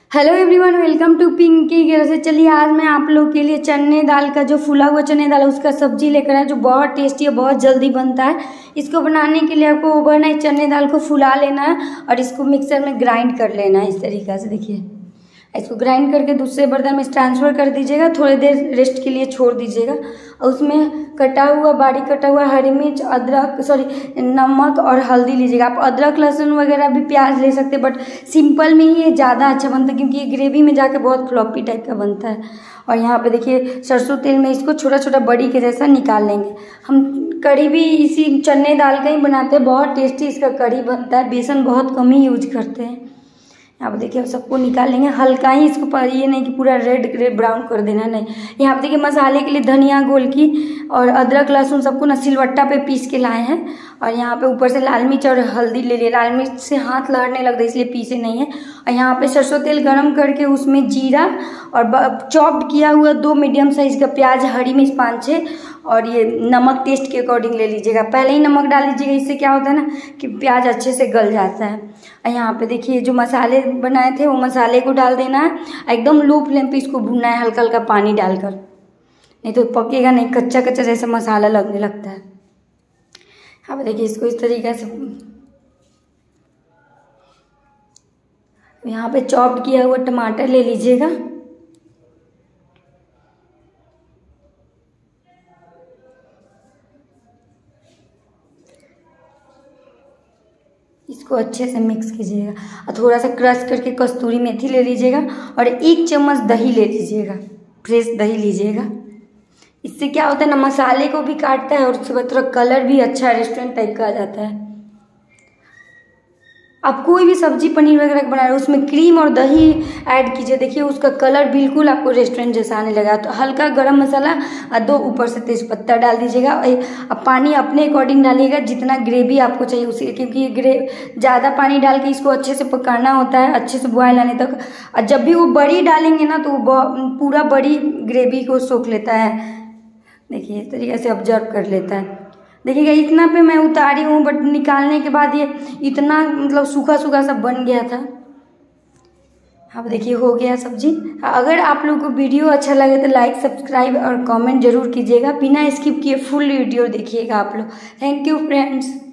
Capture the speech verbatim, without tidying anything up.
Hello everyone, welcome to Pinky घर से। चलिए आज मैं आप लोग के लिए चने दाल का जो फूला हुआ चने दाल है उसका सब्जी लेकर आया, जो बहुत टेस्टी है, बहुत जल्दी बनता है। इसको बनाने के लिए आपको ओवरनाइट चने दाल को फुला लेना है और इसको मिक्सर में ग्राइंड कर लेना है। इस तरीक़े से देखिए, इसको ग्राइंड करके दूसरे बर्तन में ट्रांसफ़र कर दीजिएगा। थोड़ी देर रेस्ट के लिए छोड़ दीजिएगा और उसमें कटा हुआ बारीक कटा हुआ हरी मिर्च, अदरक सॉरी नमक और हल्दी लीजिएगा। आप अदरक लहसुन वगैरह भी प्याज ले सकते हैं, बट सिंपल में ही ये ज़्यादा अच्छा बनता है क्योंकि ये ग्रेवी में जाके बहुत फ्लॉपी टाइप का बनता है। और यहाँ पे देखिए सरसों तेल में इसको छोटा छोटा बड़ी के जैसा निकाल लेंगे। हम कढ़ी भी इसी चने दाल का ही बनाते हैं, बहुत टेस्टी इसका कढ़ी बनता है। बेसन बहुत कम ही यूज करते हैं। यहाँ पे देखिए सबको निकाल लेंगे, हल्का ही इसको, ये नहीं कि पूरा रेड रेड ब्राउन कर देना, नहीं। यहाँ पे देखिए मसाले के लिए धनिया गोलकी और अदरक लहसुन सबको ना सिलवट्टा पे पीस के लाए हैं। और यहाँ पे ऊपर से लाल मिर्च और हल्दी ले लिए। लाल मिर्च से हाथ लहरने लगता है इसलिए पीसे नहीं है। और यहाँ पे सरसों तेल गरम करके उसमें जीरा और चॉप्ड किया हुआ दो मीडियम साइज का प्याज, हरी मिर्च पाँच छः, और ये नमक टेस्ट के अकॉर्डिंग ले लीजिएगा। पहले ही नमक डाल लीजिएगा, इससे क्या होता है ना कि प्याज अच्छे से गल जाता है। और यहाँ पे देखिए जो मसाले बनाए थे वो मसाले को डाल देना है। एकदम लो फ्लेम पे इसको भूनना है, हल्का हल्का पानी डालकर, नहीं तो पकेगा नहीं, कच्चा कच्चा जैसा मसाला लगने लगता है। यहाँ पे देखिए इसको इस तरीके से, यहाँ पे चॉप्ड किया हुआ टमाटर ले लीजिएगा। इसको अच्छे से मिक्स कीजिएगा और थोड़ा सा क्रश करके कस्तूरी मेथी ले लीजिएगा और एक चम्मच दही ले लीजिएगा, फ्रेश दही लीजिएगा। इससे क्या होता है ना, मसाले को भी काटता है और उसके बाद थोड़ा कलर भी अच्छा रेस्टोरेंट टाइप का आ जाता है। आप कोई भी सब्जी पनीर वगैरह बना रहे हो उसमें क्रीम और दही ऐड कीजिए, देखिए उसका कलर बिल्कुल आपको रेस्टोरेंट जैसा आने लगा। तो हल्का गरम मसाला और दो ऊपर से तेज़पत्ता डाल दीजिएगा। अब पानी अपने अकॉर्डिंग डालिएगा जितना ग्रेवी आपको चाहिए उसी, क्योंकि ग्रे ज़्यादा पानी डाल के इसको अच्छे से पकाना होता है, अच्छे से बॉयल आने तक। और जब भी वो बड़ी डालेंगे ना तो वो पूरा बड़ी ग्रेवी को सोख लेता है। देखिए इस तरीके से ऑब्जर्व कर लेता है। देखिएगा इतना पे मैं उतारी हूँ, बट निकालने के बाद ये इतना मतलब सूखा सूखा सब बन गया था। अब देखिए हो गया सब्जी। अगर आप लोग को वीडियो अच्छा लगे तो लाइक सब्सक्राइब और कमेंट जरूर कीजिएगा। बिना स्किप किए फुल वीडियो देखिएगा आप लोग। Thank you friends.